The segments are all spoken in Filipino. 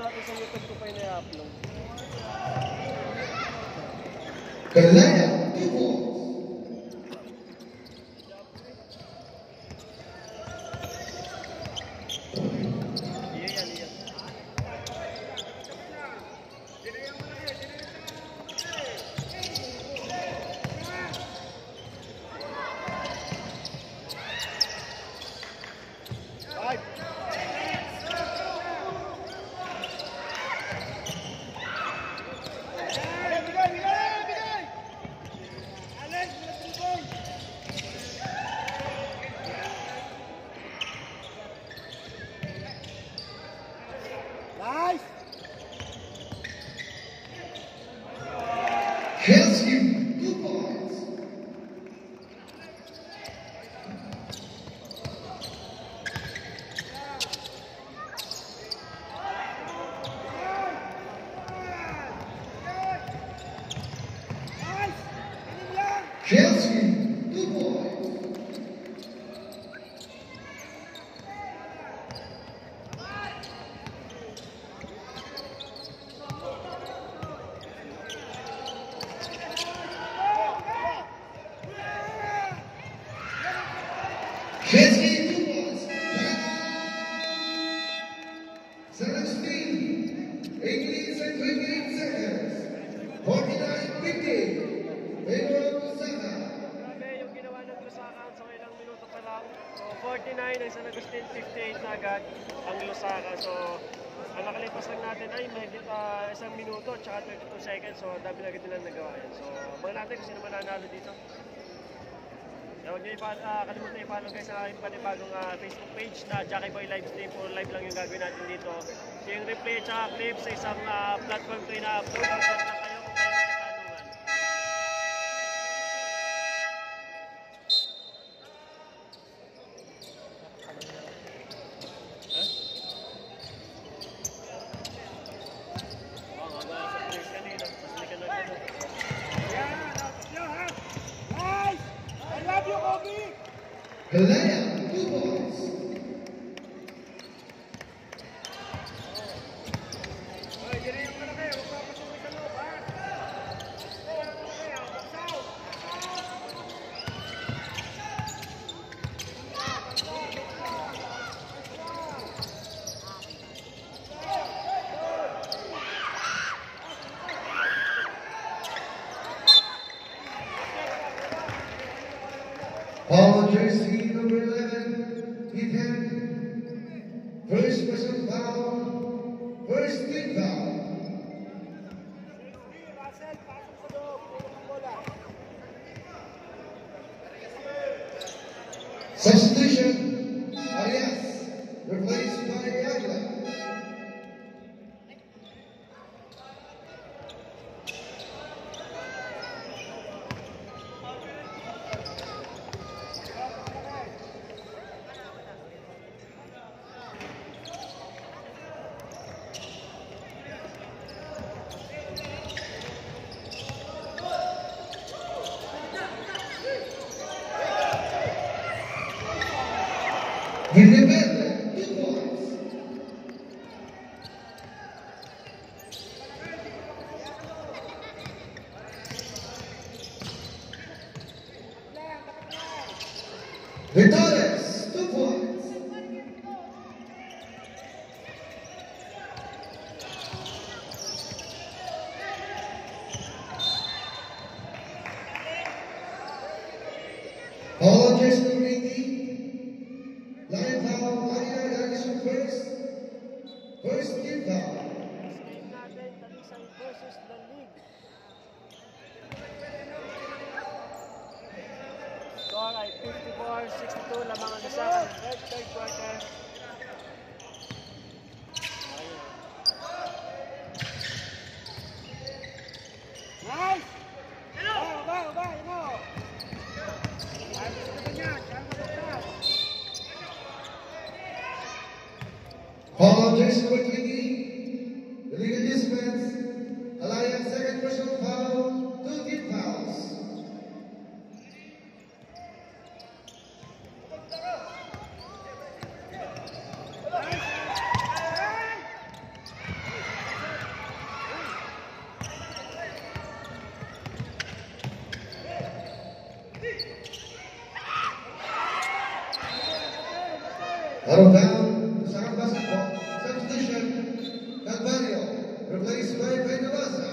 natin sa YouTube ko pa yung i-upload. Kalaya, 2 points. Chelsea, 2 points. Chelsea, 2 points. Chelsea, 2 points. 17, 18 and 28 seconds. 49-50. Pedro Lusaka. Grabe yung ginawa ng Lusaka sa ilang minuto pa lang. So 49 ang San Agustin, 58 na agad ang Lusaka. So ang nakalipas lang natin ay mahigit isang minuto tsaka 32 seconds. So dami na agad nilang nagawa yan. So mga natin kung sino mananalo dito. Huwag nyo kalimutan i-follow guys ang aking panibagong Facebook page na Jackie Boy Livestream. Puro live lang yung gagawin natin dito. So yung replay at saka clip sa isang platform ko yung na-upload. Mag-set lang kayo kung kayo sa tanungan. Kalaya, 2 points. Paul jersey number 11, Ethan. First person foul, first team foul. Substitution, Arias, replaced by Aguilar. Independent, 2 points. Vitales, 2 points. Paul jersey number 18. Line foul, Aguilar Garrison first team foul. Game natin, Talisay versus the League. Score ay 54-62 lamang ang isa. Third quarter. Nice! Ba, mo! Paul jersey number 20, the legal dispense, Alliance second personal foul, 2 team fouls. Out of bound, second basketball, substitution, Calvario, replaced by Peñalosa.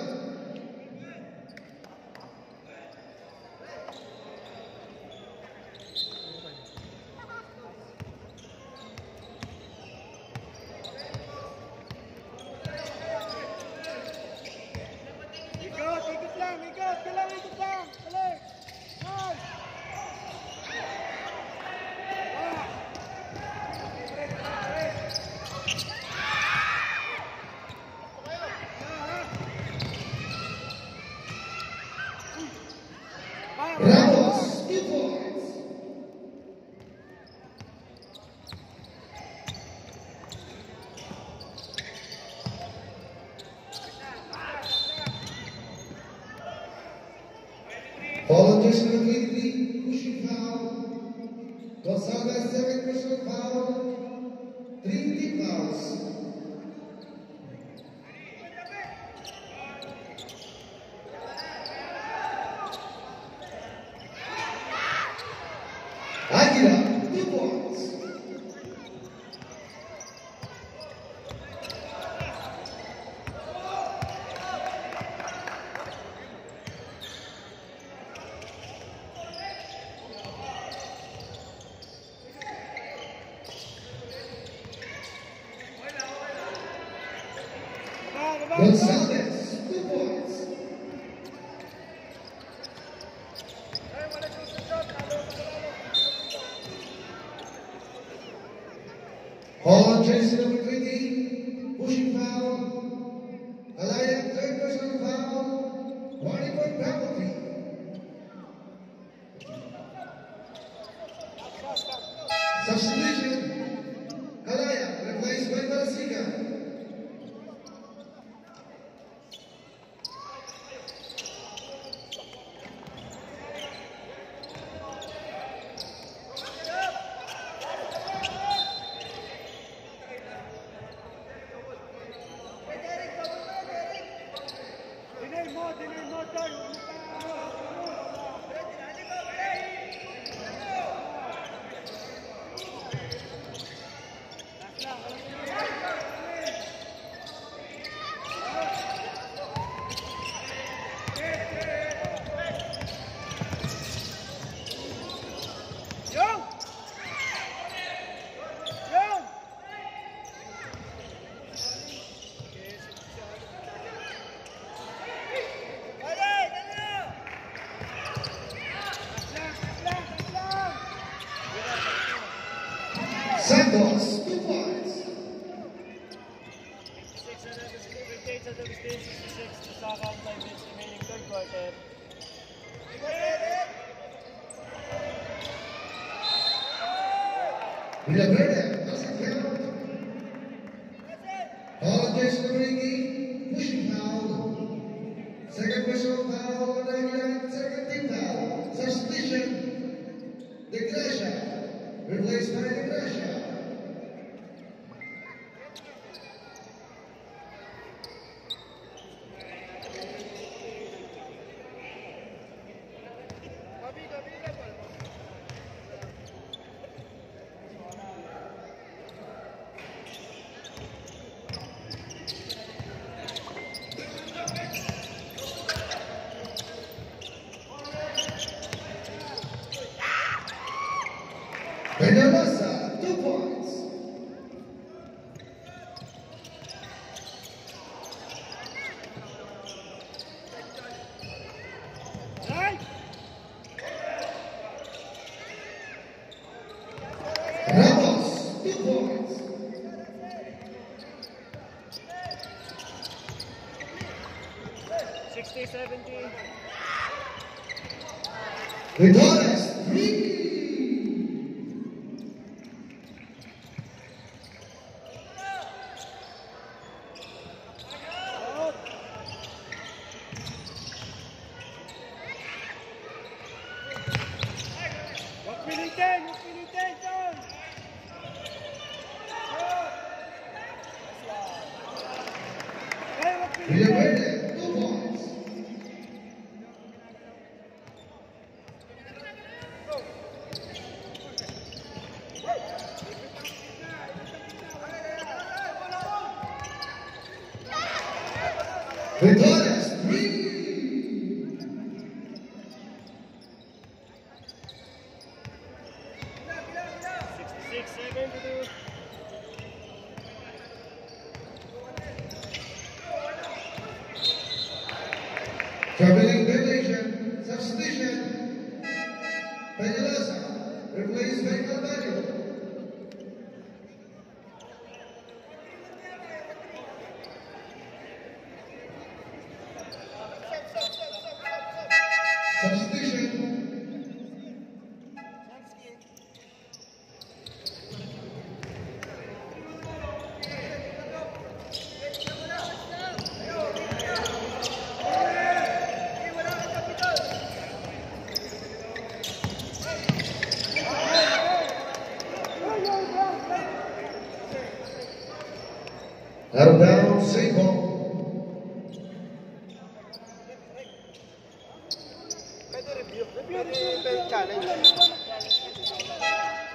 Ikot lang, ikot lang. Balik. Nice. Ramos, 2 points. Foul on Jason McLean, pushing foul. Gonzalez, second personal foul. 3 team fouls. Aguila, 2 points. Gonzalez, 2 points. Foul on Jason number 20, pushing foul. Alaya, third personal foul. 1-point penalty. Substitution. Alaya, replaced by Barasiga. Dinay mo, tayo. Young! Young! Santos, 2 points. 58 sa Dugustin, 66 to Saka, 5 minutes remaining third quarter. Villaverde, doesn't count. Foul on Jason Origi, pushing foul. Second personal foul on Aguilar, second team foul. Substitution. De Gracia, replaced by De Gracia. Peñalosa, 2 points. Ramos, 2 points. Vidales, 3. Pilitin, John! Villaverde, 2 points. Victorious 3. 66-72. Traveling violation, substitution. Peñalosa, replaced by Calvario. Substitution. Out of bounds, St. Paul. Review challenge.